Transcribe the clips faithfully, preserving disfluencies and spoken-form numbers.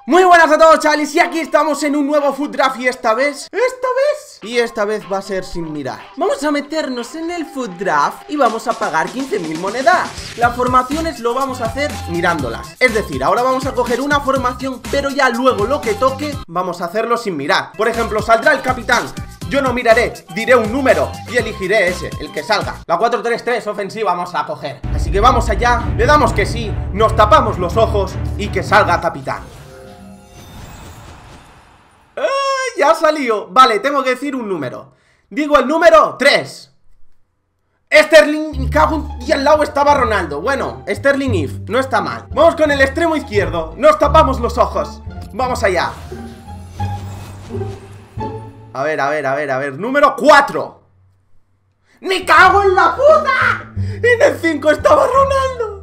Muy buenas a todos, chavales, y aquí estamos en un nuevo Food Draft. Y esta vez, esta vez Y esta vez va a ser sin mirar. Vamos a meternos en el Food Draft y vamos a pagar quince mil monedas. Las formaciones lo vamos a hacer mirándolas. Es decir, ahora vamos a coger una formación, pero ya luego lo que toque vamos a hacerlo sin mirar. Por ejemplo, saldrá el capitán. Yo no miraré, diré un número y elegiré ese, el que salga. La cuatro tres tres ofensiva vamos a coger. Así que vamos allá, le damos que sí, nos tapamos los ojos y que salga capitán. Ya salió. Vale, tengo que decir un número. Digo el número tres. Sterling, cago, y al lado estaba Ronaldo. Bueno, Sterling If, no está mal. Vamos con el extremo izquierdo. Nos tapamos los ojos. Vamos allá. A ver, a ver, a ver, a ver. Número cuatro. ¡Me cago en la puta! En el cinco estaba Ronaldo.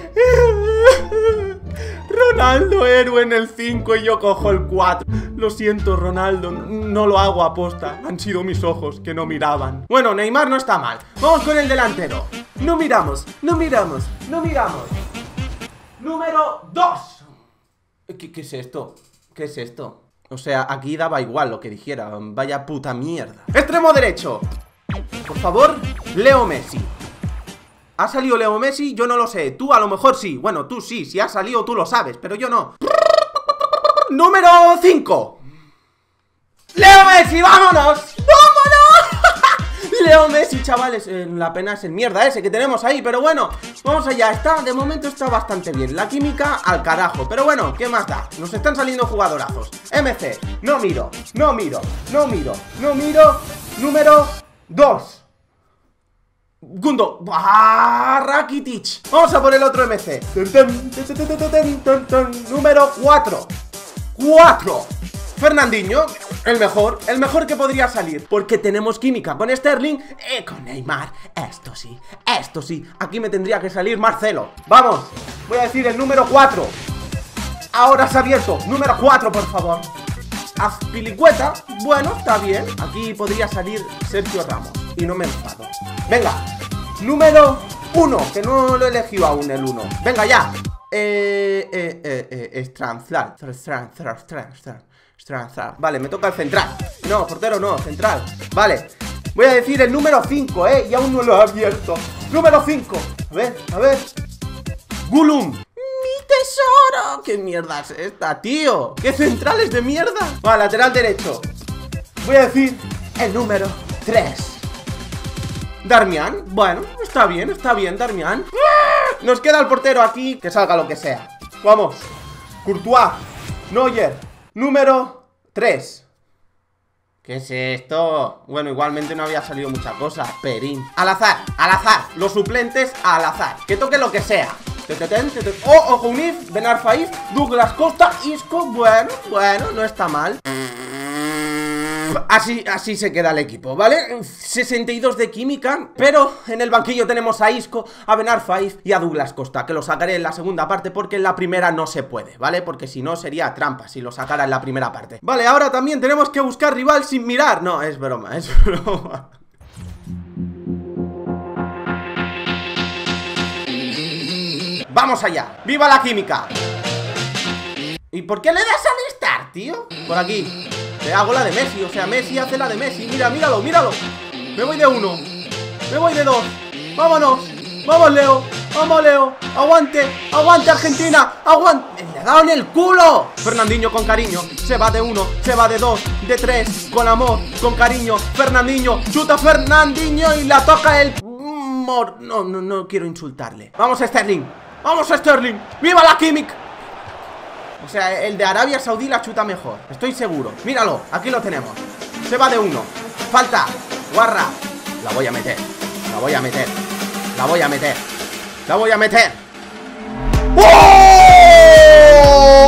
Ronaldo héroe en el cinco y yo cojo el cuatro. Lo siento, Ronaldo, no lo hago a posta. Han sido mis ojos que no miraban. Bueno, Neymar no está mal. Vamos con el delantero. No miramos, no miramos, no miramos. Número dos. ¿Qué, qué es esto? ¿Qué es esto? O sea, aquí daba igual lo que dijera. Vaya puta mierda. Extremo derecho. Por favor, Leo Messi. ¿Ha salido Leo Messi? Yo no lo sé. Tú a lo mejor sí. Bueno, tú sí. Si ha salido tú lo sabes, pero yo no. Número cinco. ¡Leo Messi! ¡Vámonos! ¡Vámonos! Leo Messi, chavales. eh, La pena es el mierda ese que tenemos ahí. Pero bueno, vamos allá. Está, de momento está bastante bien. La química al carajo. Pero bueno, ¿qué más da? Nos están saliendo jugadorazos. M C. No miro. No miro. No miro. No miro. Número dos. Gundo. ¡Ah! Rakitic. Vamos a por el otro M C. Número cuatro. cuatro. Fernandinho. El mejor. El mejor que podría salir. Porque tenemos química con Sterling y con Neymar. Esto sí. Esto sí. Aquí me tendría que salir Marcelo. Vamos. Voy a decir el número cuatro. Ahora se ha abierto. Número cuatro, por favor. Azpilicueta. Bueno, está bien. Aquí podría salir Sergio Ramos. Y no me enfado. Venga, número uno. Que no lo he elegido aún el uno. Venga ya. Eh, eh, eh, eh, Stranzlar. Vale, me toca el central. No, portero no, central. Vale, voy a decir el número cinco, eh. Y aún no lo he abierto. Número cinco. A ver, a ver. Gulum. ¡Mi tesoro! ¿Qué mierda es esta, tío? ¿Qué centrales de mierda? Vale, lateral derecho. Voy a decir el número tres. Darmian, bueno, está bien, está bien, Darmian. Nos queda el portero aquí, que salga lo que sea. Vamos. Courtois, Neuer. Número tres. ¿Qué es esto? Bueno, igualmente no había salido mucha cosa. Perín. Al azar, al azar. Los suplentes al azar. Que toque lo que sea. Oh, Ojo Unif, Ben Arfaif, Douglas Costa, Isco. Bueno, bueno, no está mal. Así, así se queda el equipo, ¿vale? sesenta y dos de química, pero en el banquillo tenemos a Isco, a Ben Arfaif y a Douglas Costa, que lo sacaré en la segunda parte porque en la primera no se puede, ¿vale? Porque si no sería trampa si lo sacara en la primera parte. Vale, ahora también tenemos que buscar rival sin mirar. No, es broma, es broma. Vamos allá, ¡viva la química! ¿Y por qué le das al start, tío? Por aquí. Le hago la de Messi, o sea, Messi hace la de Messi. Mira, míralo, míralo. Me voy de uno. Me voy de dos. Vámonos. Vamos, Leo. Vamos, Leo. Aguante. Aguante, Argentina. Aguante. Le he dado en el culo. Fernandinho con cariño. Se va de uno. Se va de dos. De tres. Con amor. Con cariño. Fernandinho. Chuta Fernandinho y la toca el... No, no, no quiero insultarle. Vamos a Sterling. Vamos a Sterling. ¡Viva la química! O sea, el de Arabia Saudí la chuta mejor. Estoy seguro. Míralo, aquí lo tenemos. Se va de uno. Falta. Guarra. La voy a meter. La voy a meter. La voy a meter. La voy a meter. ¡Oh!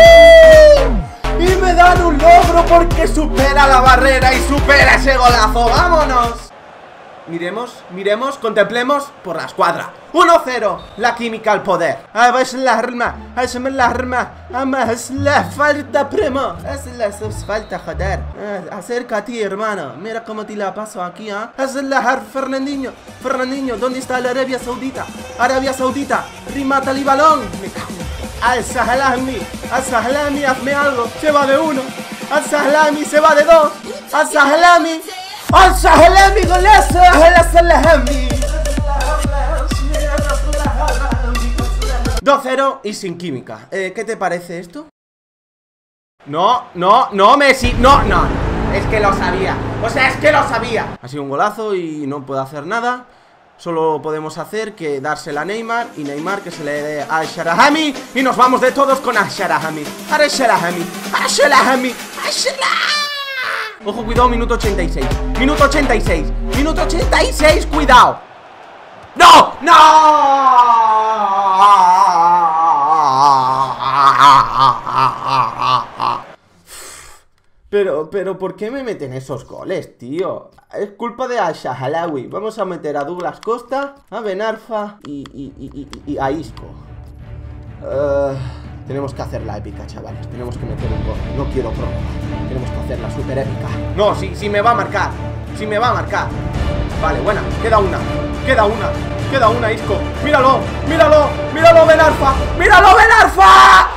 Y me dan un logro porque supera la barrera y supera ese golazo. ¡Vámonos! Miremos, miremos, contemplemos por la escuadra. uno cero, la química al poder. Ah, es la arma, es la arma. Es la falta, primo. Es la falta, joder. Acércate, hermano. Mira cómo te la paso aquí, ¿ah? ¿eh? Es la Fernandinho. Fernandinho, ¿dónde está la Arabia Saudita? Arabia Saudita, remata el balón. Me cago. Al-Sahlami, Al-Sahlami, hazme algo. Se va de uno. Al-Sahlami se va de dos. Al-Sahlami, Al-Sahlami, golazo. Al-Sahlami. dos cero y sin química. eh, ¿Qué te parece esto? No, no, no, Messi. No, no, es que lo sabía. O sea, es que lo sabía. Ha sido un golazo y no puedo hacer nada. Solo podemos hacer que dársela a Neymar. Y Neymar que se le dé a Al-Shahrahami. Y nos vamos de todos con Al-Shahrahami. Al-Shahrahami, Al-Shahrahami, Al-Shahrahami. Ojo, cuidado, minuto ochenta y seis. Minuto ochenta y seis. Minuto ochenta y seis, cuidado. ¡No! ¡No! Pero, pero, ¿por qué me meten esos goles, tío? Es culpa de Al-Shahrahami. Vamos a meter a Douglas Costa, a Ben Arfa y, y, y, y, y a Isco. Uh, tenemos que hacer la épica, chavales. Tenemos que meter un gol. No quiero prórroga. Tenemos que hacer la super épica. No, sí, sí me va a marcar. Sí me va a marcar. Vale, buena. Queda una. Queda una. Queda una, Isco. Míralo. Míralo. Míralo, Ben Arfa. Míralo, Ben Arfa.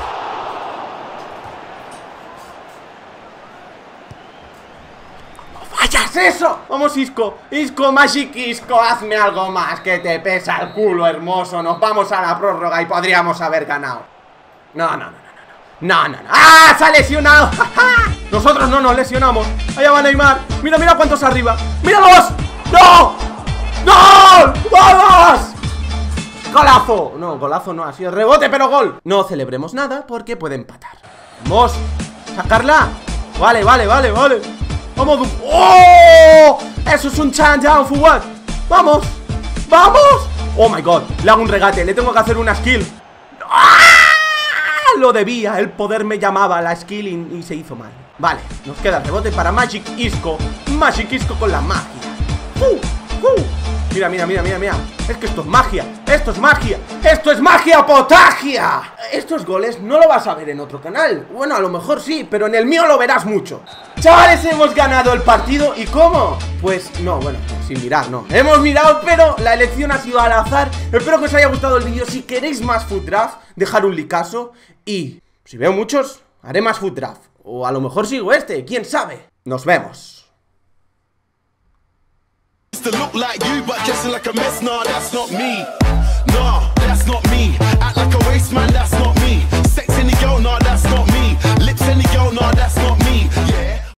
¡Vayas eso! Vamos, Isco. Isco, Magic Isco, hazme algo más, que te pesa el culo, hermoso. Nos vamos a la prórroga y podríamos haber ganado. No, no, no, no, no. No, no, no. ¡Ah! ¡Se ha lesionado! Nosotros no nos lesionamos. Allá va Neymar. Mira, mira cuántos arriba. ¡Míralos! ¡No! ¡No! ¡Vamos! ¡Golazo! No, golazo no, ha sido rebote, pero gol. No celebremos nada porque puede empatar. Vamos. Sacarla. Vale, vale, vale, vale. Vamos. ¡Oh! Eso es un down for what. Vamos. Vamos. Oh my god. Le hago un regate. Le tengo que hacer una skill. ¡Ah! Lo debía. El poder me llamaba. La skill y, y se hizo mal. Vale. Nos queda el rebote para Magic Isco. Magic Isco con la magia. ¡Uh! ¡Uh! Mira, mira, mira, mira, mira. Es que esto es magia. Esto es magia. Esto es magia potagia. Estos goles no lo vas a ver en otro canal. Bueno, a lo mejor sí, pero en el mío lo verás mucho. Chavales, hemos ganado el partido. ¿Y cómo? Pues no, bueno, sin mirar, no. Hemos mirado, pero la elección ha sido al azar. Espero que os haya gustado el vídeo. Si queréis más Foot Draft, dejar un likeazo. Y si veo muchos, haré más Foot Draft. O a lo mejor sigo este, quién sabe. Nos vemos. To look like you but dressing like a mess, nah, that's not me. Nah, that's not me. Act like a waste man, that's not me. Sex in the girl, nah, that's not me. Lips in the girl, nah, that's not me. Yeah.